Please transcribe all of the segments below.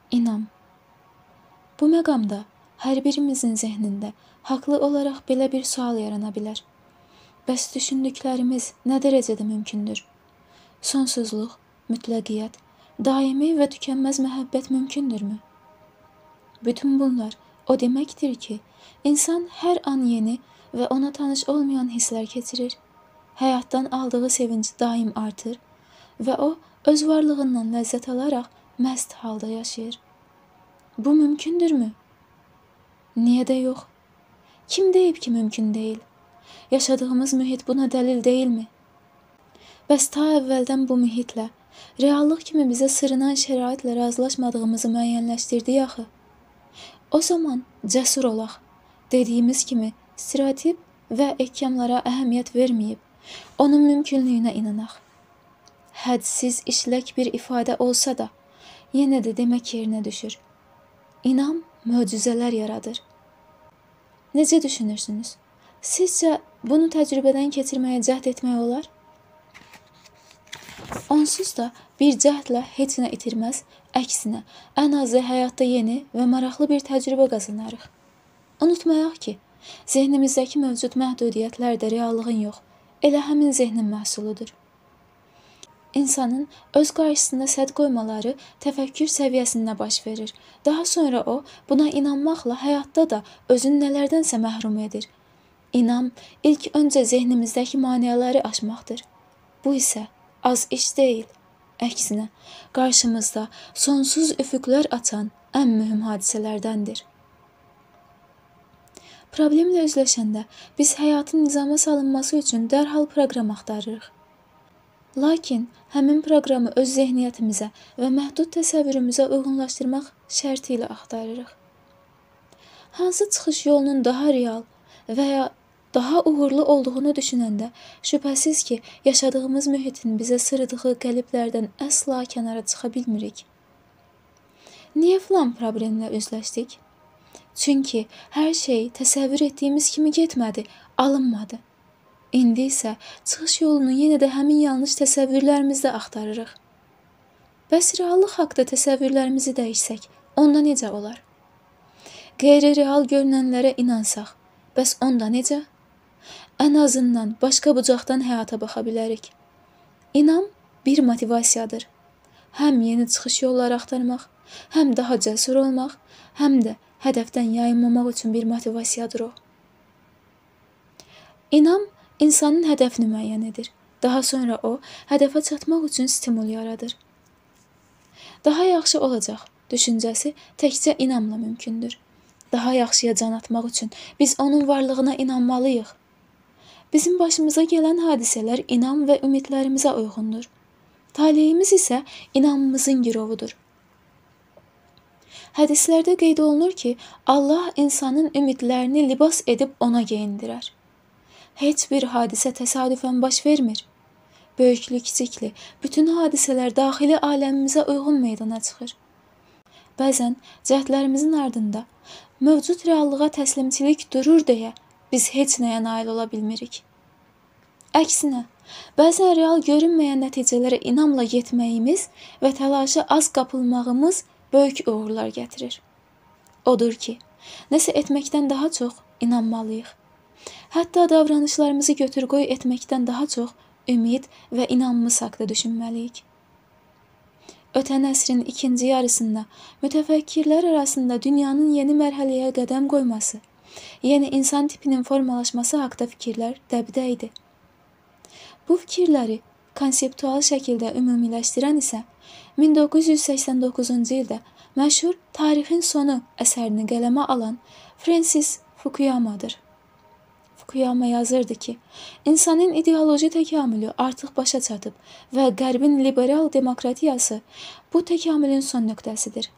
İnam. Bu məqamda hər birimizin zehnində haqlı olaraq belə bir sual yarana bilər. Bəs düşündüklərimiz nə dərəcədə mümkündür? Sonsuzluq, mütləqiyyət, daimi və tükənməz məhəbbət mümkündürmü? Bütün bunlar o deməkdir ki, insan hər an yeni və ona tanış olmayan hisslər keçirir, həyatdan aldığı sevinç daim artır və o öz varlığından ləzzət alaraq məst halda yaşayır. Bu mümkündürmü? Niyə də yox? Kim deyib ki, mümkün deyil? Yaşadığımız mühit buna dəlil deyilmi? Bəs ta əvvəldən bu mühitlə, reallıq kimi bizə sırınan şəraitlə razılaşmadığımızı müəyyənləşdirdik axı. O zaman cəsur olaq, dediyimiz kimi stereotip və ehkamlara əhəmiyyət verməyib, onun mümkünlüyünə inanaq. Hədsiz işlək bir ifadə olsa da, yenə də demək yerinə düşür. İnam möcüzələr yaradır. Necə düşünürsünüz? Sizcə bunu təcrübədən keçirməyə cəhd etmək olar? Onsuz da bir cəhdlə heç nə itirməz, əksinə ən azı həyatda yeni və maraqlı bir təcrübə qazanarıq. Unutmayaq ki, zehnimizdəki mövcud məhdudiyyətlər də reallığın yox, elə həmin zehnin məhsuludur. İnsanın öz qarşısında sədd qoymaları təfəkkür səviyyəsində baş verir. Daha sonra o, buna inanmaqla həyatda da özünü nələrdənsə məhrum edir. İnam, ilk öncə zehnimizdəki maneələri aşmaqdır. Bu isə az iş deyil. Əksinə, qarşımızda sonsuz üfüqlər açan ən mühüm hadisələrdəndir. Problemlə üzləşəndə biz həyatın nizama salınması üçün dərhal proqram axtarırıq. Lakin həmin proqramı öz zehniyyətimizə və məhdud təsəvvürümüzə uyğunlaşdırmaq şərti ilə axtarırıq. Hansı çıxış yolunun daha real və ya daha uğurlu olduğunu düşünəndə şübhəsiz ki, yaşadığımız mühitin bizə sırıdığı qəliblərdən əsla kənara çıxa bilmirik. Niyə filan problemlə üzləşdik? Çünki hər şey təsəvvür etdiyimiz kimi getmədi, alınmadı. İndi isə çıxış yolunu yenə də həmin yanlış təsəvvürlərimizdə axtarırıq. Bəs reallıq haqda təsəvvürlərimizi dəyişsək, onda necə olar? Qeyri-real görünənlərə inansaq, bəs onda necə? Ən azından başqa bucaqdan həyata baxa bilərik. İnam bir motivasiyadır. Həm yeni çıxış yolları axtarmaq, həm daha cəsur olmaq, həm də hədəfdən yayınmamaq üçün bir motivasiyadır o. İnam İnsanın hədəfini müəyyən edir. Daha sonra o, hədəfə çatmaq üçün stimul yaradır. Daha yaxşı olacaq düşüncəsi təkcə inamla mümkündür. Daha yaxşıya can atmaq üçün biz onun varlığına inanmalıyıq. Bizim başımıza gələn hadisələr inam və ümidlərimizə uyğundur. Taleyimiz isə inamımızın girovudur. Hədislərdə qeyd olunur ki, Allah insanın ümidlərini libas edib ona geyindirər. Heç bir hadisə təsadüfən baş vermir. Böyüklü-kiçikli, bütün hadisələr daxili aləmimizə uyğun meydana çıxır. Bəzən cəhdlərimizin ardında mövcud reallığa təslimçilik durur deyə biz heç nəyə nail ola bilmirik. Əksinə, bəzən real görünməyən nəticələrə inamla yetməyimiz və təlaşa az qapılmağımız böyük uğurlar gətirir. Odur ki, nəsə etməkdən daha çox inanmalıyıq. Hətta davranışlarımızı götür-qoy etməkdən daha çox ümid və inamımız haqda düşünməliyik. Ötən əsrin ikinci yarısında mütəfəkkirlər arasında dünyanın yeni mərhələyə qədəm qoyması, yeni insan tipinin formalaşması haqda fikirlər dəbdə idi. Bu fikirləri konseptual şəkildə ümumiləşdirən isə 1989-cu ildə məşhur Tarixin Sonu əsərini qələmə alan Francis Fukuyamadır. Fukuyama yazırdı ki, insanın ideoloji təkamülü artıq başa çatıb və Qərbin liberal demokratiyası bu təkamülün son nöqtəsidir.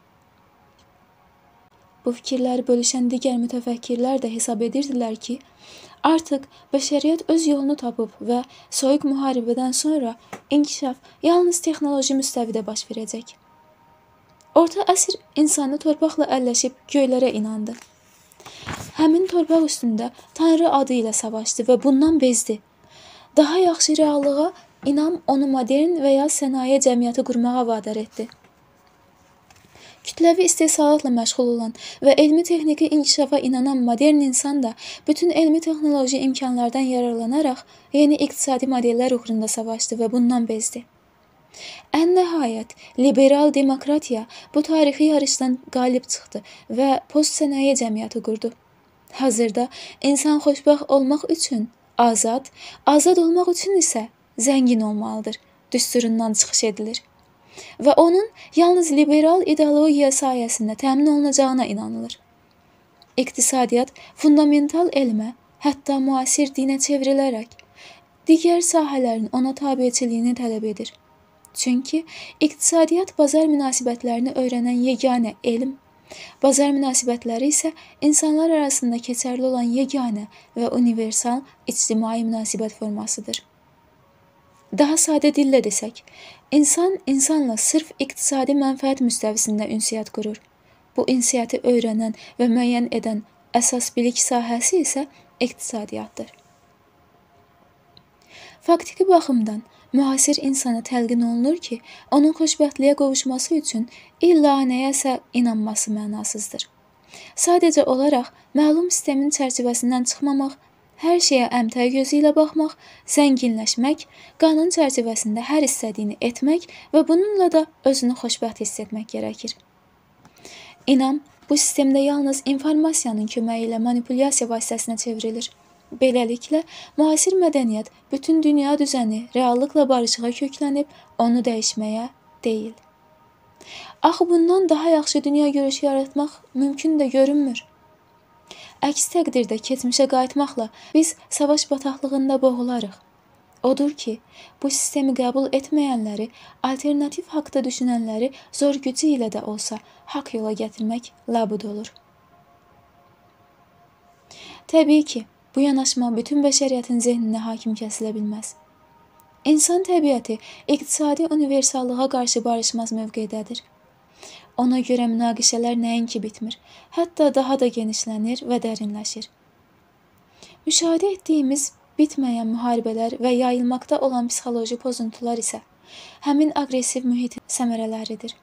Bu fikirləri bölüşən digər mütəfəkkirlər də hesab edirdilər ki, artıq bəşəriyyət öz yolunu tapıb və soyuq müharibədən sonra inkişaf yalnız texnoloji müstəvidə baş verəcək. Orta əsr insanı torpaqla əlləşib göylərə inandı. Həmin torpaq üstündə Tanrı adı ilə savaşdı və bundan bezdi. Daha yaxşı reallığa inam onu modern və ya sənaye cəmiyyəti qurmağa vadar etdi. Kütləvi istehsalatla məşğul olan və elmi-texniki inkişafa inanan modern insan da bütün elmi-texnoloji imkanlardan yararlanaraq yeni iqtisadi modellər uğrunda savaşdı və bundan bezdi. Ən nəhayət, liberal demokratiya bu tarixi yarışdan qalib çıxdı və post-sənaye cəmiyyəti qurdu. Hazırda insan xoşbəxt olmaq üçün azad, azad olmaq üçün isə zəngin olmalıdır düsturundan çıxış edilir. Və onun yalnız liberal ideologiya sayəsində təmin olunacağına inanılır. İqtisadiyyat fundamental elmə, hətta müasir dinə çevrilərək, digər sahələrin ona tabiçiliyini tələb edir. Çünki iqtisadiyyat bazar münasibətlərini öyrənən yeganə elm, bazar münasibətləri isə insanlar arasında keçərli olan yeganə və universal ictimai münasibət formasıdır. Daha sadə dillə desək, insan insanla sırf iqtisadi mənfəət müstəvisində ünsiyyət qurur. Bu ünsiyyəti öyrənən və müəyyən edən əsas bilik sahəsi isə iqtisadiyyatdır. Faktiki baxımdan müasir insana təlqin olunur ki, onun xoşbəxtliyə qovuşması üçün illa nəyəsə inanması mənasızdır. Sadəcə olaraq məlum sistemin çərçivəsindən çıxmamaq, hər şeyə əmtəy gözü ilə baxmaq, zənginləşmək, qanun çərçivəsində hər istədiyini etmək və bununla da özünü xoşbəxt hiss etmək gərəkir. İnam bu sistemdə yalnız informasiyanın köməyi ilə manipulyasiya vasitəsinə çevrilir. Beləliklə, müasir mədəniyyət bütün dünya düzəni reallıqla barışığa köklənib, onu dəyişməyə deyil. Axı bundan daha yaxşı dünya görüşü yaratmaq mümkün də görünmür. Əks təqdirdə keçmişə qayıtmaqla biz savaş bataqlığında boğularıq. Odur ki, bu sistemi qəbul etməyənləri, alternativ haqda düşünənləri zor gücü ilə də olsa haqq yola gətirmək labud olur. Təbii ki, bu yanaşma bütün bəşəriyyətin zehninə hakim kəsilə bilməz. İnsan təbiəti iqtisadi universallığa qarşı barışmaz mövqedədir. Ona görə münaqişələr nəinki bitmir, hətta daha da genişlənir və dərinləşir. Müşahidə etdiyimiz bitməyən müharibələr və yayılmaqda olan psixoloji pozuntular isə həmin aqressiv mühitin səmərələridir.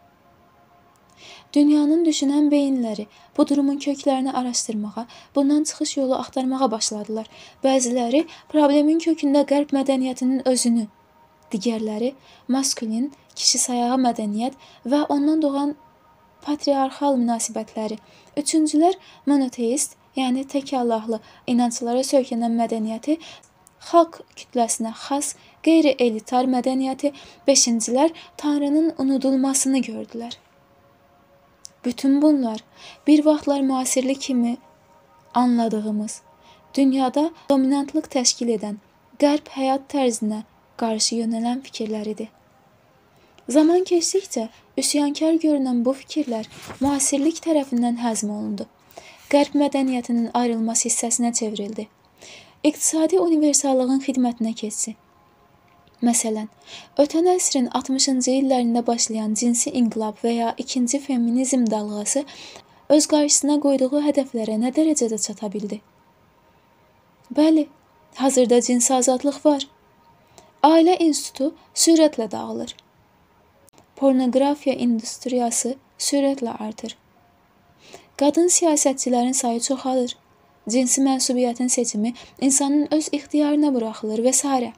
Dünyanın düşünən beyinləri bu durumun köklərini araşdırmağa, bundan çıxış yolu axtarmağa başladılar. Bəziləri problemin kökündə qərb mədəniyyətinin özünü, digərləri maskulin, kişi sayağı mədəniyyət və ondan doğan patriarxal münasibətləri, üçüncülər monoteist, yəni tək Allahlı inanclara söykənən mədəniyyəti, xalq kütləsinə xas qeyri-elitar mədəniyyəti, beşincilər Tanrının unudulmasını gördülər. Bütün bunlar bir vaxtlar müasirlik kimi anladığımız, dünyada dominantlıq təşkil edən qərb həyat tərzinə qarşı yönələn fikirlər idi. Zaman keçdikcə üsyankar görünən bu fikirlər müasirlik tərəfindən həzm olundu. Qərb mədəniyyətinin ayrılmaz hissəsinə çevrildi. İqtisadi universallığın xidmətinə keçdi. Məsələn, ötən əsrin 60-cı illərində başlayan cinsi inqilab və ya ikinci feminizm dalğası öz qarşısına qoyduğu hədəflərə nə dərəcədə çata bildi? Bəli, hazırda cinsi azadlıq var. Ailə institutu sürətlə dağılır. Pornoqrafiya industriyası sürətlə artır. Qadın siyasətçilərin sayı çoxalır. Cinsi mənsubiyyətin seçimi insanın öz ixtiyarına buraxılır və s.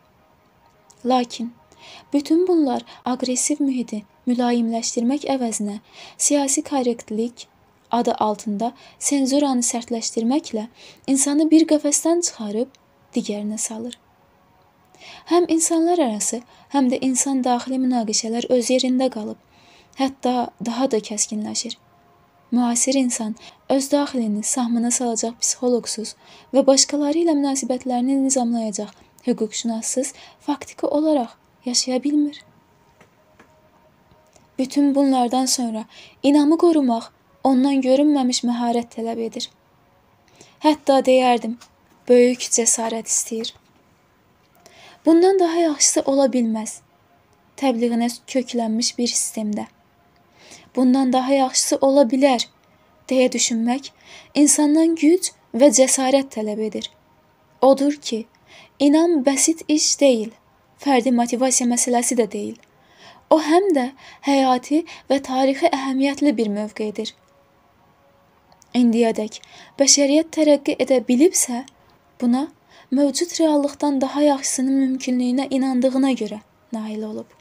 Lakin bütün bunlar aqressiv mühiti mülayimləşdirmək əvəzinə siyasi korrektlik adı altında senzuranı sərtləşdirməklə insanı bir qəfəsdən çıxarıb digərinə salır. Həm insanlar arası, həm də insan daxili münaqişələr öz yerində qalıb, hətta daha da kəskinləşir. Müasir insan öz daxilini sahmana salacaq psixoloqsuz və başqaları ilə münasibətlərini nizamlayacaq hüquqşünassız faktiki olaraq yaşaya bilmir. Bütün bunlardan sonra inamı qorumaq ondan görünməmiş məharət tələb edir. Hətta deyərdim, böyük cəsarət istəyir. Bundan daha yaxşısı ola bilməz. Təbliğinə köklənmiş bir sistemdə. Bundan daha yaxşısı ola bilər, deyə düşünmək insandan güc və cəsarət tələb edir. Odur ki, inam bəsit iş deyil, fərdi motivasiya məsələsi də deyil. O həm də həyati və tarixi əhəmiyyətli bir mövqedir. İndiyədək bəşəriyyət tərəqqi edə bilibsə, buna mövcud reallıqdan daha yaxşısının mümkünlüyünə inandığına görə nail olub.